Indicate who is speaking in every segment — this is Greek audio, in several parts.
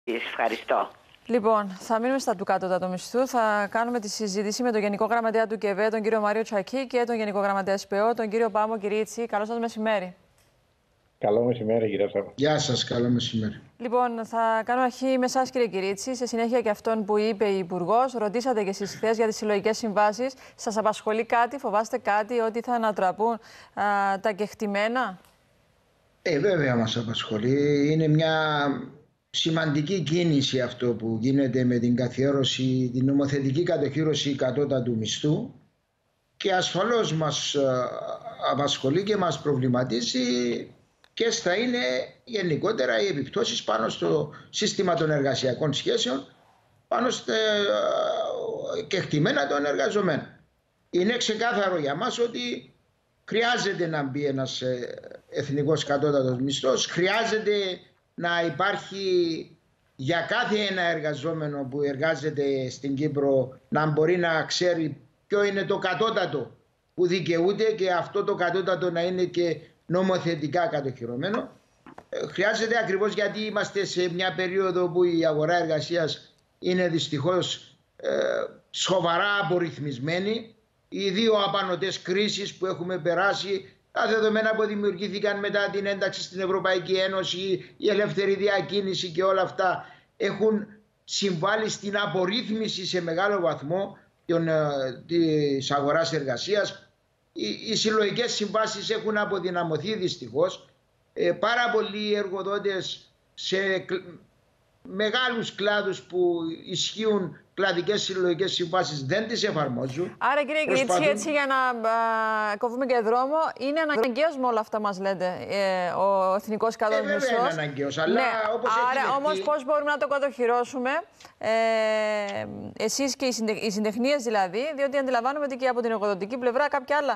Speaker 1: Ευχαριστώ.
Speaker 2: Λοιπόν, θα μείνουμε στα του κατώτατου μισθού. Θα κάνουμε τη συζήτηση με τον Γενικό Γραμματέα του ΚΕΒΕ, τον κύριο Μάριο Τσακί, και τον Γενικό Γραμματέα ΣΠΕΟ, τον κύριο Πάμο Κυρίτσι. Καλό σας μεσημέρι.
Speaker 3: Καλό μεσημέρι, κύριε Σάββα.
Speaker 4: Γεια σας, καλό μεσημέρι.
Speaker 2: Λοιπόν, θα κάνω αρχή με εσάς, κύριε Κυρίτσι. Σε συνέχεια και αυτόν που είπε η Υπουργός, ρωτήσατε και εσείς χθες για τις συλλογικές συμβάσεις. Σας απασχολεί κάτι, φοβάστε κάτι, ότι θα ανατραπούν τα κεκτημένα?
Speaker 4: Βέβαια μας απασχολεί. Είναι μια σημαντική κίνηση αυτό που γίνεται με την καθιέρωση, την νομοθετική κατοχύρωση κατώτατου μισθού, και ασφαλώς μας απασχολεί και μας προβληματίζει και θα είναι γενικότερα οι επιπτώσεις πάνω στο σύστημα των εργασιακών σχέσεων, πάνω στα κεκτημένα των εργαζομένων. Είναι ξεκάθαρο για μας ότι χρειάζεται να μπει ένας εθνικός κατώτατος μισθός, χρειάζεται να υπάρχει για κάθε ένα εργαζόμενο που εργάζεται στην Κύπρο να μπορεί να ξέρει ποιο είναι το κατώτατο που δικαιούται, και αυτό το κατώτατο να είναι και νομοθετικά κατοχυρωμένο. Χρειάζεται ακριβώς γιατί είμαστε σε μια περίοδο που η αγορά εργασίας είναι δυστυχώς σοβαρά απορριθμισμένη. Οι δύο απανωτές κρίσεις που έχουμε περάσει, τα δεδομένα που δημιουργήθηκαν μετά την ένταξη στην Ευρωπαϊκή Ένωση, η ελεύθερη διακίνηση και όλα αυτά έχουν συμβάλει στην απορρίθμιση σε μεγάλο βαθμό της αγοράς εργασίας. Οι συλλογικές συμβάσεις έχουν αποδυναμωθεί δυστυχώς. Πάρα πολλοί εργοδότες σε μεγάλους κλάδους που ισχύουν κλαδικές συλλογικές συμβάσεις δεν τις εφαρμόζουν.
Speaker 2: Άρα, κύριε Κυρίτσι, έτσι για να κόβουμε και δρόμο, είναι αναγκαίος με όλα αυτά μας λέτε ο εθνικός κατώτατος μισθός?
Speaker 4: Βέβαια είναι αναγκαίος, αλλά όπως έχει
Speaker 2: άρα όμως πώς μπορούμε να το κατοχυρώσουμε εσείς και οι συντεχνίες δηλαδή, διότι αντιλαμβάνομαι ότι και από την εργοδοτική πλευρά κάποια άλλα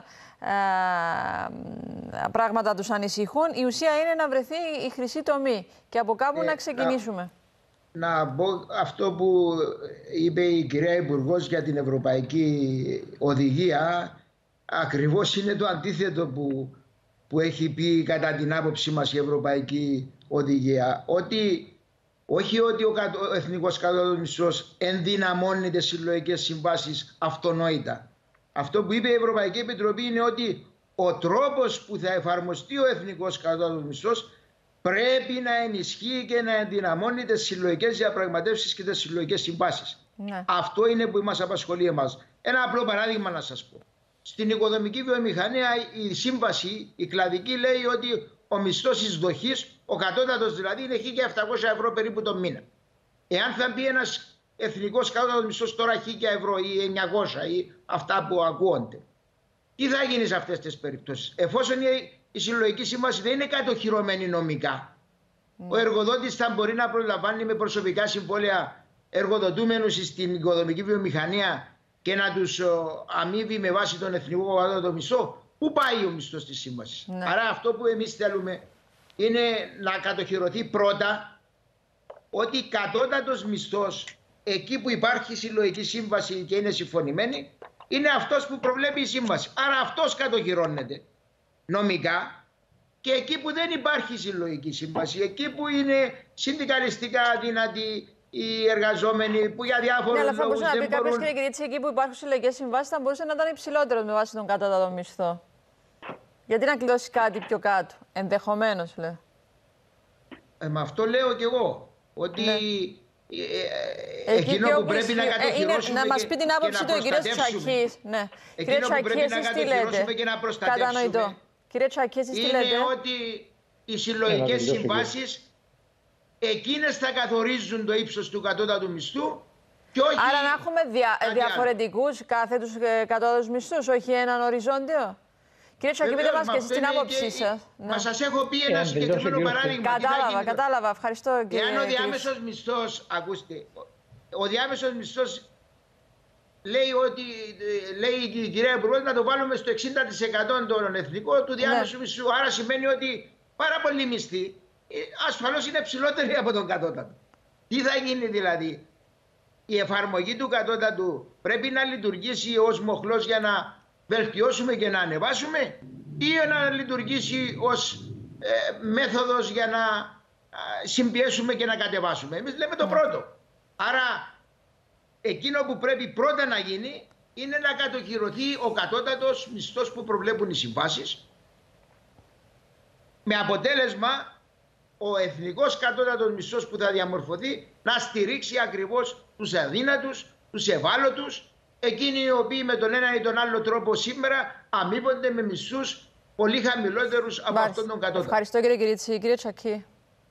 Speaker 2: πράγματα τους ανησυχούν. Η ουσία είναι να βρεθεί η χρυσή τομή και από κάπου να ξεκινήσουμε.
Speaker 4: Να πω αυτό που είπε η κυρία Υπουργός για την Ευρωπαϊκή Οδηγία, ακριβώς είναι το αντίθετο που έχει πει κατά την άποψή μας η Ευρωπαϊκή Οδηγία. Ότι όχι ότι ο εθνικός κατώτατος μισθός ενδυναμώνει τις συλλογικές συμβάσεις αυτονόητα. Αυτό που είπε η Ευρωπαϊκή Επιτροπή είναι ότι ο τρόπος που θα εφαρμοστεί ο εθνικός κατώτατος μισθός πρέπει να ενισχύει και να ενδυναμώνει τις συλλογικές διαπραγματεύσεις και τις συλλογικές συμβάσεις. Ναι. Αυτό είναι που μας απασχολεί εμάς. Ένα απλό παράδειγμα να σας πω. Στην οικοδομική βιομηχανία η σύμβαση, η κλαδική, λέει ότι ο μισθός εισδοχής, ο κατώτατος δηλαδή, είναι 1.700 ευρώ περίπου το μήνα. Εάν θα μπει ένας εθνικός κατώτατος μισθός τώρα 1.000 ευρώ ή 900 ή αυτά που ακούονται, τι θα γίνει σε αυτές τις περιπτώσεις? Εφόσον η συλλογική σύμβαση δεν είναι κατοχυρωμένη νομικά, ο εργοδότης θα μπορεί να προλαμβάνει με προσωπικά συμβόλαια εργοδοτούμενους στην οικοδομική βιομηχανία και να τους αμείβει με βάση τον εθνικό κατώτατο μισθό. Πού πάει ο μισθός της σύμβασης? Ναι. Άρα αυτό που εμείς θέλουμε είναι να κατοχυρωθεί πρώτα ότι κατώτατος μισθός, εκεί που υπάρχει συλλογική σύμβαση και είναι συμφωνημένη, είναι αυτός που προβλέπει η σύμβαση. Άρα αυτός κατοχυρώνεται νομικά, και εκεί που δεν υπάρχει συλλογική σύμβαση, εκεί που είναι συνδικαλιστικά αδύνατοι οι εργαζόμενοι, που για διάφορους λόγους δεν μπορούν...
Speaker 2: Ναι, αλλά θα μπορούσε να πει κάποιος, κύριε Κυρίτσι, εκεί που υπάρχουν συλλογικές συμβάσεις θα μπορούσε να ήταν υψηλότερο με βάση τον κατώτατο μισθό. Γιατί να κλειδώσει κάτι πιο κάτω, ενδεχομένως λέω.
Speaker 4: Με αυτό λέω κι εγώ, ότι... Ναι. Εκείνο που πρέπει να κατοχυρώσουμε
Speaker 2: να μας πει την άποψη του κύριου Τσακί. Ναι. Κύριε Τσακί, εσείς τι λέτε?
Speaker 4: Και να προστατεύσουμε.
Speaker 2: Κύριε Τσακί, εσείς τι λέτε?
Speaker 4: Είναι ότι οι συλλογικές συμβάσεις εκείνες θα καθορίζουν το ύψος του κατώτατου μισθού και όχι...
Speaker 2: Άρα να έχουμε διαφορετικούς κάθετους κατώτατους μισθούς, όχι έναν οριζόντιο. Κύριε Τσακί, πείτε μας και εσείς την άποψή σας.
Speaker 4: Μα σας έχω πει ένα συγκεκριμένο παράδειγμα.
Speaker 2: Κατάλαβα. Ευχαριστώ, κύριε.
Speaker 4: Εάν ο διάμεσος μισθός, ακούστε, ο διάμεσος μισθός λέει η κυρία Υπουργός να το βάλουμε στο 60% των εθνικών του διάμεσου μισθού. Άρα σημαίνει ότι πάρα πολλοί μισθοί ασφαλώς είναι ψηλότεροι από τον κατώτατο. Τι θα γίνει δηλαδή? Η εφαρμογή του κατώτατου πρέπει να λειτουργήσει ως μοχλός για να βελτιώσουμε και να ανεβάσουμε, ή να λειτουργήσει ως μέθοδος για να συμπιέσουμε και να κατεβάσουμε. Εμείς λέμε το πρώτο. Άρα εκείνο που πρέπει πρώτα να γίνει είναι να κατοχυρωθεί ο κατώτατος μισθός που προβλέπουν οι συμβάσεις, με αποτέλεσμα ο εθνικός κατώτατος μισθός που θα διαμορφωθεί να στηρίξει ακριβώς τους αδύνατους, τους ευάλωτους, εκείνοι οι οποίοι με τον ένα ή τον άλλο τρόπο σήμερα αμείβονται με μισθούς πολύ χαμηλότερους από αυτόν τον κατώτατο.
Speaker 2: Ευχαριστώ κύριε Κυρίτσι. Κύριε Τσακή.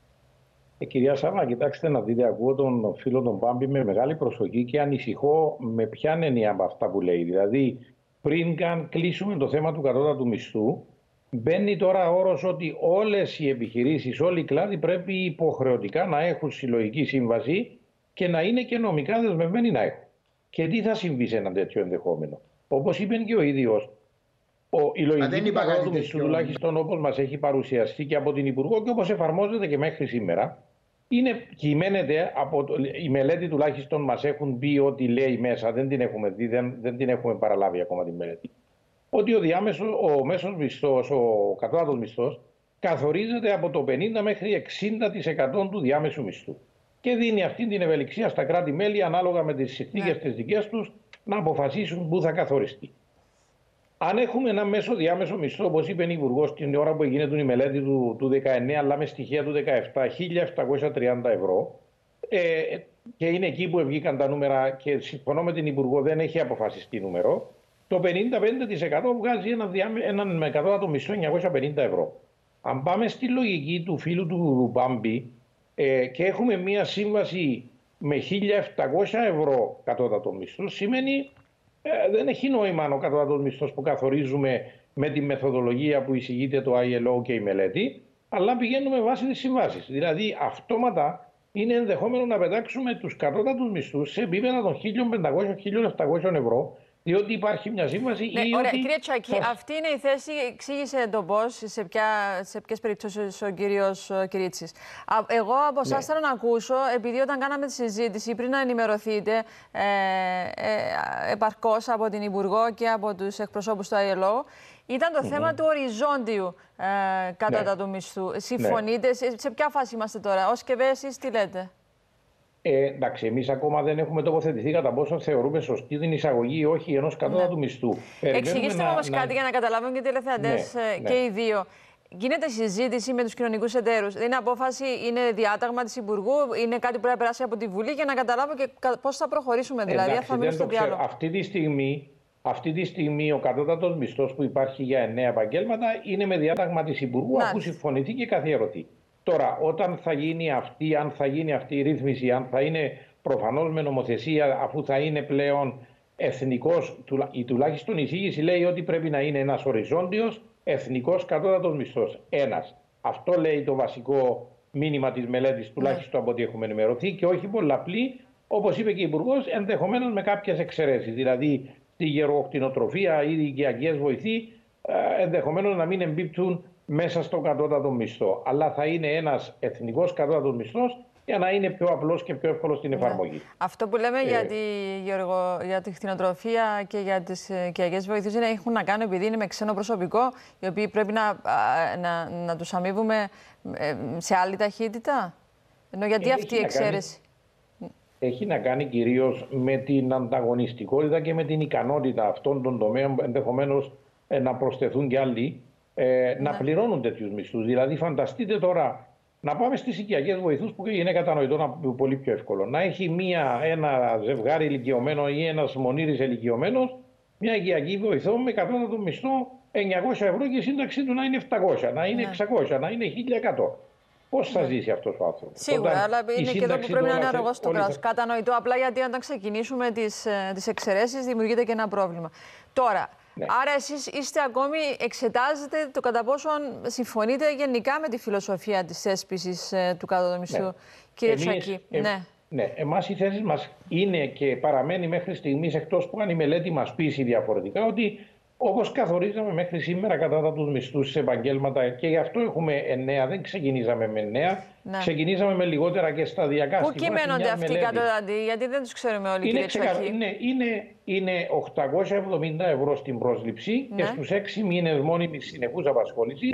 Speaker 3: Κυρία Σάβα, κοιτάξτε να δείτε, ακούω τον φίλο τον Μπάμπη με μεγάλη προσοχή και ανησυχώ με ποια έννοια από αυτά που λέει. Δηλαδή, πριν καν κλείσουμε το θέμα του κατώτατου μισθού, μπαίνει τώρα όρος ότι όλες οι επιχειρήσεις, όλοι οι κλάδοι πρέπει υποχρεωτικά να έχουν συλλογική σύμβαση και να είναι και νομικά δεσμευμένοι να έχουν. Και τι θα συμβεί σε ένα τέτοιο ενδεχόμενο? Όπως είπε και ο ίδιος, η λογική του κατώτατου μισθού, τουλάχιστον όπως μας έχει παρουσιαστεί και από την Υπουργό και όπως εφαρμόζεται και μέχρι σήμερα, κυμαίνεται από η μελέτη, τουλάχιστον μας έχουν πει ότι λέει μέσα, δεν την έχουμε δει, δεν την έχουμε παραλάβει ακόμα τη μελέτη, ότι ο μέσος μισθός, ο κατώτατος μισθός, καθορίζεται από το 50 μέχρι 60% του διάμεσου μισθού. Και δίνει αυτή την ευελιξία στα κράτη-μέλη, ανάλογα με τις συνθήκες τις δικές τους, να αποφασίσουν πού θα καθοριστεί. Αν έχουμε ένα μέσο διάμεσο μισθό, όπως είπε η Υπουργός την ώρα που έγινε η μελέτη του 19, αλλά με στοιχεία του 17, 1.730 ευρώ, και είναι εκεί που βγήκαν τα νούμερα και συμφωνώ με την Υπουργό, δεν έχει αποφασιστεί νούμερο, το 55% βγάζει έναν με κατώτατο μισθό 950 ευρώ. Αν πάμε στη λογική του φίλου του Μπάμπη και έχουμε μία σύμβαση με 1.700 ευρώ κατώτατο μισθό, σημαίνει δεν έχει νόημα ο κατώτατος μισθός που καθορίζουμε με τη μεθοδολογία που εισηγείται το ILO και η μελέτη, αλλά πηγαίνουμε βάσει τις συμβάσεις. Δηλαδή, αυτόματα είναι ενδεχόμενο να πετάξουμε τους κατώτατους μισθούς σε επίπεδα των 1.500-1.700 ευρώ, διότι υπάρχει μια σύμβαση.
Speaker 2: Ναι, ωραία, κύριε Τσακή, αυτή είναι η θέση. Εξήγησε το πώς, σε ποιες περιπτώσεις ο κύριος Κυρίτσης. Εγώ από εσάς θέλω να ακούσω, επειδή όταν κάναμε τη συζήτηση, πριν να ενημερωθείτε επαρκώς από την Υπουργό και από τους εκπροσώπους του ILO, ήταν το θέμα του οριζόντιου κατώτατου μισθού. Συμφωνείτε, σε ποια φάση είμαστε τώρα, ως και εσείς τι λέτε?
Speaker 3: Εντάξει, εμείς ακόμα δεν έχουμε τοποθετηθεί κατά πόσο θεωρούμε σωστή την εισαγωγή ή όχι ενός κατώτατου μισθού.
Speaker 2: Εξηγήστε μου όμως κάτι για να καταλάβουν και οι τηλεθεατές και οι δύο. Γίνεται συζήτηση με τους κοινωνικούς εταίρους. Είναι απόφαση, είναι διάταγμα της Υπουργού, είναι κάτι που πρέπει να περάσει από τη Βουλή για να καταλάβω και πώς θα προχωρήσουμε. Δηλαδή, θα μείνουμε στο διάλογο.
Speaker 3: Αυτή τη στιγμή ο κατώτατος μισθός που υπάρχει για 9 επαγγέλματα είναι με διάταγμα της Υπουργού, αφού συμφωνηθεί και καθιερωθεί. Τώρα, όταν θα γίνει αν θα γίνει αυτή η ρύθμιση, αν θα είναι προφανώς με νομοθεσία, αφού θα είναι πλέον εθνικός, τουλάχιστον η εισήγηση λέει ότι πρέπει να είναι ένας οριζόντιος εθνικός κατώτατος μισθός. Ένας. Αυτό λέει το βασικό μήνυμα της μελέτης, τουλάχιστον από ό,τι έχουμε ενημερωθεί, και όχι πολλαπλή, όπως είπε και η Υπουργός, ενδεχομένως με κάποιες εξαιρέσεις. Δηλαδή, στη γεωκτηνοτροφία ή οι οικιακές βοηθοί, ενδεχομένως να μην εμπίπτουν μέσα στον κατώτατο μισθό. Αλλά θα είναι ένας εθνικός κατώτατος μισθός για να είναι πιο απλός και πιο εύκολος στην εφαρμογή.
Speaker 2: Αυτό που λέμε για τη κτηνοτροφία και για τις οικιακές βοηθούς έχουν να κάνουν επειδή είναι με ξένο προσωπικό, οι οποίοι πρέπει να τους αμείβουμε σε άλλη ταχύτητα. Ενώ γιατί αυτή η εξαίρεση?
Speaker 3: Έχει να κάνει κυρίως με την ανταγωνιστικότητα και με την ικανότητα αυτών των τομέων, ενδεχομένως να προσθεθούν και άλλοι, να πληρώνουν τέτοιους μισθούς. Δηλαδή, φανταστείτε τώρα να πάμε στις οικιακές βοηθούς, που είναι κατανοητό πολύ πιο εύκολο. Να έχει ένα ζευγάρι ηλικιωμένο ή ένας μονήρης ηλικιωμένος, μια οικιακή βοηθό με κατώτατο μισθό 900 ευρώ και η σύνταξή του να είναι 700, να είναι 600, να είναι 1100. Πώς θα ζήσει αυτός ο άνθρωπος?
Speaker 2: Σίγουρα, αλλά είναι και εδώ που πρέπει να είναι αρρωγός στο κράτος. Κατανοητό, απλά γιατί όταν ξεκινήσουμε τις εξαιρέσεις δημιουργείται και ένα πρόβλημα. Τώρα, άρα εσείς εξετάζετε το κατά πόσον συμφωνείτε γενικά με τη φιλοσοφία της θέσπισης του κατώτατου μισθού, κύριε Τσακή.
Speaker 3: Ναι, εμάς η θέση μας είναι και παραμένει μέχρι στιγμής, εκτός που αν η μελέτη μας πείσει διαφορετικά, ότι όπως καθορίζαμε μέχρι σήμερα κατώτατους μισθούς σε επαγγέλματα, και γι' αυτό έχουμε 9, δεν ξεκινήσαμε με 9, ξεκινήσαμε με λιγότερα και σταδιακά.
Speaker 2: Πού κυμαίνονται αυτοί οι κατώτατοι, γιατί δεν τους ξέρουμε όλοι, κύριε Τσακή?
Speaker 3: Είναι 870 ευρώ στην πρόσληψη και στους 6 μήνες μόνιμης συνεχούς απασχόλησης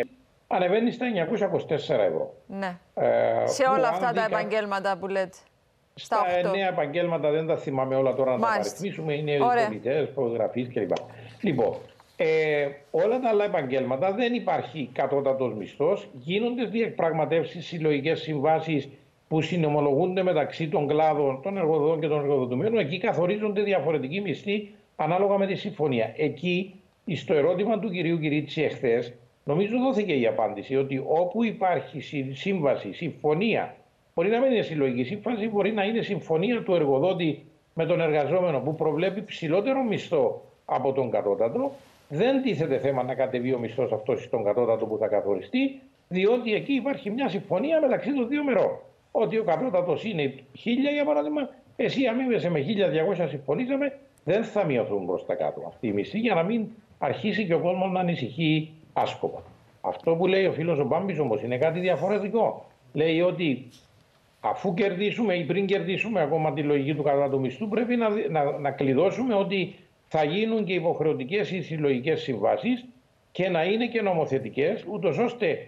Speaker 3: ανεβαίνει στα 924 ευρώ.
Speaker 2: Ναι. Σε όλα αυτά τα επαγγέλματα που λέτε.
Speaker 3: Στα 9 επαγγέλματα, δεν τα θυμάμαι όλα τώρα να τα παριθμίσουμε, είναι πολιτές, φωτογραφίες κλπ. Λοιπόν, όλα τα άλλα επαγγέλματα δεν υπάρχει κατώτατος μισθός, γίνονται διαπραγματεύσεις, συλλογικές συμβάσεις που συνομολογούνται μεταξύ των κλάδων, των εργοδοτών και των εργοδοτουμένων. Εκεί καθορίζονται διαφορετικοί μισθοί ανάλογα με τη συμφωνία. Εκεί, στο ερώτημα του κυρίου Κυρίτσι εχθές, νομίζω δόθηκε η απάντηση ότι όπου υπάρχει σύμβαση, συμφωνία, μπορεί να μην είναι συλλογική σύμβαση, μπορεί να είναι συμφωνία του εργοδότη με τον εργαζόμενο που προβλέπει ψηλότερο μισθό από τον κατώτατο, δεν τίθεται θέμα να κατεβεί ο μισθός αυτός στον κατώτατο που θα καθοριστεί, διότι εκεί υπάρχει μια συμφωνία μεταξύ των δύο μερών. Ότι ο κατώτατος είναι 1000 για παράδειγμα, εσύ αμείβεσαι με 1200, συμφωνήσαμε, δεν θα μειωθούν προς τα κάτω αυτοί οι μισθοί για να μην αρχίσει και ο κόσμος να ανησυχεί άσκοπα. Αυτό που λέει ο φίλος ο Μπάμπης όμως είναι κάτι διαφορετικό. Λέει ότι αφού κερδίσουμε ή πριν κερδίσουμε ακόμα τη λογική του κατώτατου μισθού, πρέπει να κλειδώσουμε ότι θα γίνουν και υποχρεωτικές ή συλλογικές συμβάσεις και να είναι και νομοθετικές, ούτως ώστε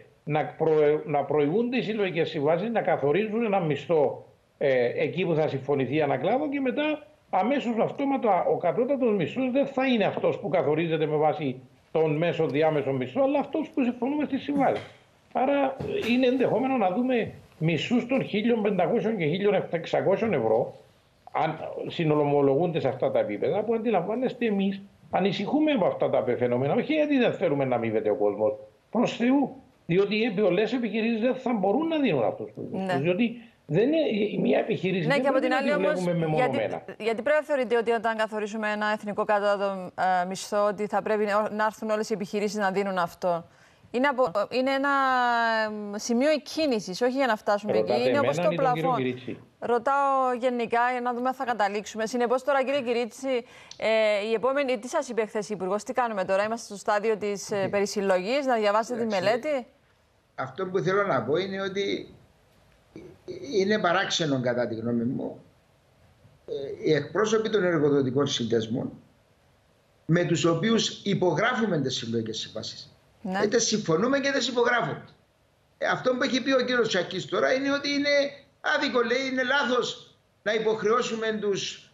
Speaker 3: να προηγούνται οι συλλογικές συμβάσεις, να καθορίζουν ένα μισθό εκεί που θα συμφωνηθεί ανακλάδο και μετά αμέσως αυτόματα ο κατώτατος μισθός δεν θα είναι αυτός που καθορίζεται με βάση τον μέσο διάμεσο μισθό, αλλά αυτός που συμφωνούμε στη συμβάση. Άρα είναι ενδεχόμενο να δούμε μισθούς των 1.500 και 1.600 ευρώ, αν συνομολογούνται σε αυτά τα επίπεδα, που αντιλαμβάνεστε εμείς ανησυχούμε από αυτά τα φαινόμενα. Όχι γιατί δεν θέλουμε να αμείβεται ο κόσμος, προς Θεού. Διότι πολλές επιχειρήσεις δεν θα μπορούν να δίνουν αυτούς τους μισθούς. Διότι δεν είναι μια επιχείρηση
Speaker 2: ναι,
Speaker 3: δεν
Speaker 2: και από
Speaker 3: πρέπει
Speaker 2: την
Speaker 3: να
Speaker 2: άλλη
Speaker 3: τη βλέπουμε μεμονωμένα.
Speaker 2: Γιατί πρέπει να θεωρείτε ότι όταν καθορίσουμε ένα εθνικό κατώτατο μισθό, ότι θα πρέπει να έρθουν όλες οι επιχειρήσεις να δίνουν αυτό. Είναι ένα σημείο εκκίνησης, όχι για να φτάσουμε εκεί. Είναι όπως το πλαφόν. Ρωτάω γενικά για να δούμε αν θα καταλήξουμε. Συνεπώς, τώρα, κύριε Κυρίτσι, η επόμενη, τι σας είπε χθες η Υπουργός, τι κάνουμε τώρα, είμαστε στο στάδιο της περισυλλογής, να διαβάσετε τη μελέτη.
Speaker 4: Αυτό που θέλω να πω είναι ότι είναι παράξενο, κατά τη γνώμη μου, οι εκπρόσωποι των εργοδοτικών συνδεσμών με τους οποίους υπογράφουμε τις συλλογικές συμβάσεις.
Speaker 2: Ναι.
Speaker 4: Είτε συμφωνούμε και δεν υπογράφουμε. Αυτό που έχει πει ο κύριος Τσακής τώρα είναι ότι είναι άδικο, λέει, είναι λάθος να υποχρεώσουμε τους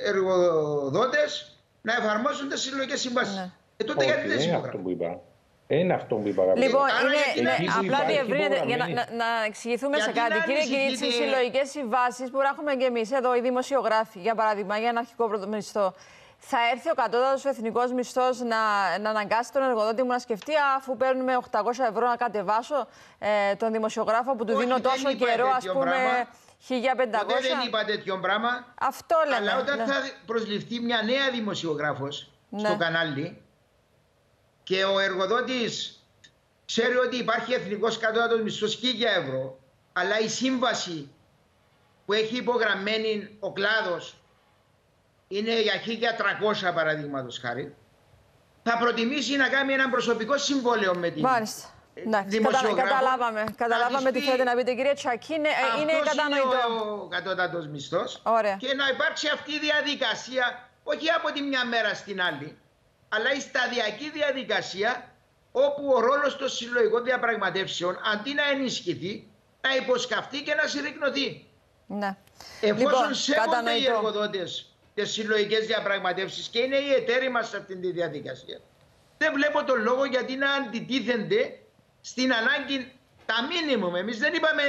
Speaker 4: εργοδότες να εφαρμόσουν τις συλλογικές συμβάσεις.
Speaker 2: Ναι.
Speaker 4: Τότε γιατί δεν υπογράφουν.
Speaker 3: Είναι αυτό που είπα.
Speaker 2: Λοιπόν, απλά διευρύνεται για να εξηγηθούμε σε κάτι. Κύριε Κυρίτσι, οι συλλογικές συμβάσεις που έχουμε και εμείς εδώ, οι δημοσιογράφοι, για παράδειγμα, για ένα αρχικό πρωτομισθό, θα έρθει ο κατώτατος ο εθνικός μισθός να αναγκάσει τον εργοδότη μου να σκεφτεί, αφού παίρνουμε 800 ευρώ, να κατεβάσω τον δημοσιογράφο που του δίνω τόσο καιρό, ας πούμε, 1500.
Speaker 4: Ποτέ δεν είπα τέτοιο πράγμα.
Speaker 2: Αυτό λέμε.
Speaker 4: Αλλά όταν θα προσληφθεί μια νέα δημοσιογράφος στο κανάλι και ο εργοδότης ξέρει ότι υπάρχει εθνικός κατώτατος μισθός 1000 ευρώ, αλλά η σύμβαση που έχει υπογραμμένη ο κλάδος είναι για 1300 παραδείγματος χάρη, θα προτιμήσει να κάνει ένα προσωπικό συμβόλαιο με την δημοσιογράφο.
Speaker 2: Καταλάβαμε τι θέλετε να πείτε, κύριε Τσακή. Είναι κατανοητό.
Speaker 4: Είναι ο κατώτατος μισθός. Και να υπάρξει αυτή η διαδικασία, όχι από τη μια μέρα στην άλλη, αλλά η σταδιακή διαδικασία, όπου ο ρόλος των συλλογικών διαπραγματεύσεων, αντί να ενισχυθεί, να υποσκαφτεί και να συρρυκνωθεί.
Speaker 2: Ναι.
Speaker 4: Εφόσον σέβονται οι εργοδότες τις συλλογικές διαπραγματεύσεις και είναι οι εταίροι μας σε αυτήν τη διαδικασία, δεν βλέπω τον λόγο γιατί να αντιτίθενται στην ανάγκη τα μίνιμουμ. Εμείς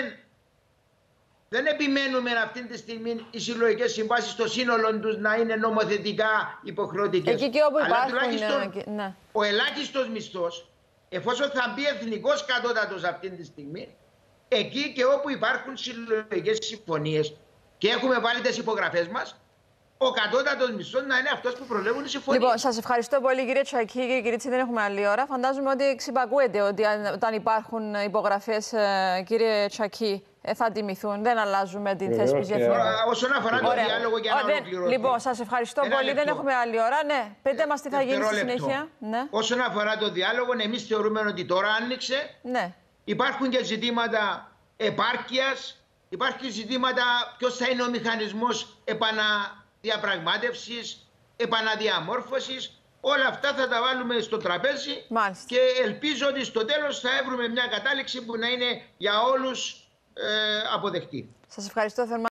Speaker 4: δεν επιμένουμε αυτή τη στιγμή οι συλλογικές συμβάσεις στο σύνολο τους να είναι νομοθετικά υποχρεωτικές.
Speaker 2: Εκεί και όπου
Speaker 4: αλλά
Speaker 2: υπάρχουν,
Speaker 4: τουλάχιστον ο ελάχιστος μισθός, εφόσον θα μπει εθνικός κατώτατος αυτή τη στιγμή, εκεί και όπου υπάρχουν συλλογικές συμφωνίες και έχουμε βάλει τις υπογραφές μας, ο κατώτατος μισθός να είναι αυτός που προβλέπουν οι συμφωνίες.
Speaker 2: Λοιπόν, σας ευχαριστώ πολύ, κύριε Τσακή. Κύριε Κυρίτσι, δεν έχουμε άλλη ώρα. Φαντάζομαι ότι εξυπακούεται ότι όταν υπάρχουν υπογραφές, κύριε Τσακή, θα τιμηθούν. Δεν αλλάζουμε την θέσπιση εθνικών.
Speaker 4: Όσον αφορά το διάλογο, για να ολοκληρωθεί.
Speaker 2: Λοιπόν, σας ευχαριστώ πολύ. Δεν έχουμε άλλη ώρα. Ναι, πείτε μας τι θα γίνει στη συνέχεια. Ναι.
Speaker 4: Όσον αφορά το διάλογο, εμείς θεωρούμε ότι τώρα άνοιξε.
Speaker 2: Ναι.
Speaker 4: Υπάρχουν και ζητήματα επάρκειας. Υπάρχουν ζητήματα ποιος θα είναι ο μηχανισμός επαναδιαπραγμάτευσης, επαναδιαμόρφωσης. Όλα αυτά θα τα βάλουμε στο τραπέζι.
Speaker 2: Μάλιστα.
Speaker 4: Και ελπίζω ότι στο τέλος θα βρούμε μια κατάληξη που να είναι για όλους αποδεκτή.
Speaker 2: Σας ευχαριστώ θερμά.